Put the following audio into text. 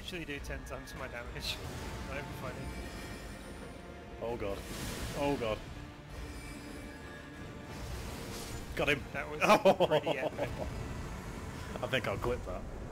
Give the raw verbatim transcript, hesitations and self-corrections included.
literally do ten times my damage. Not even funny. Oh god. Oh god. Got him. That was Oh. pretty epic. I think I'll clip that.